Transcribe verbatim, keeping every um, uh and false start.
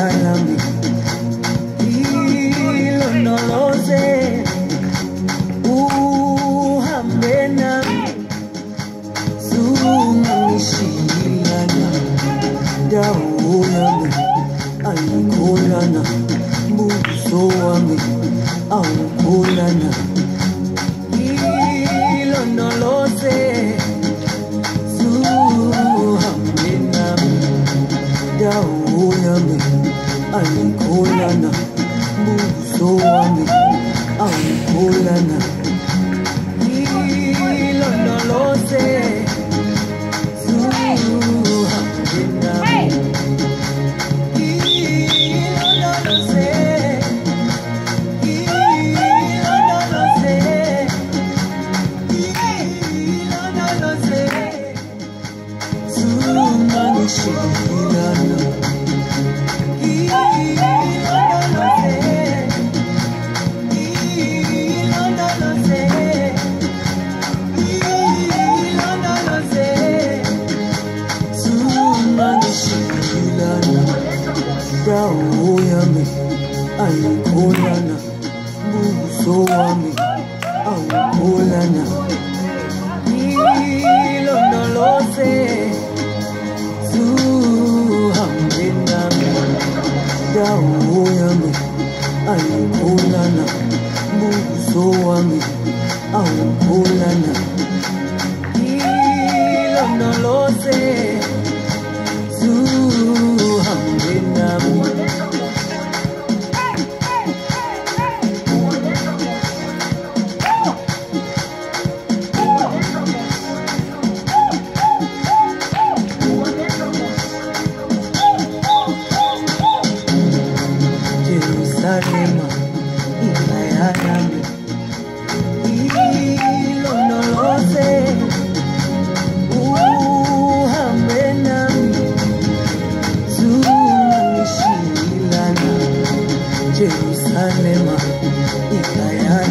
yami ilondoloze, uhambe nami, zungishilana, dawo yami ayikholana, buso wami awukholana, ilondoloze, zuhambe nami, dawo yami ayikholana, buso wami awukholana, ilondoloze, zuhambe nami, ilondoloze, ilondoloze, ilondoloze, zungishilana, dawo yami ayikholana, buso wami awukholana, ilondoloze, zuhambe nami, dawo yami ayikholana, buso wami awukholana, ilondoloze, zuhambe nami. Jerusalema ikhaya lami, ilondoloze, uhambe nami, zungishilana, Jerusalema ikhaya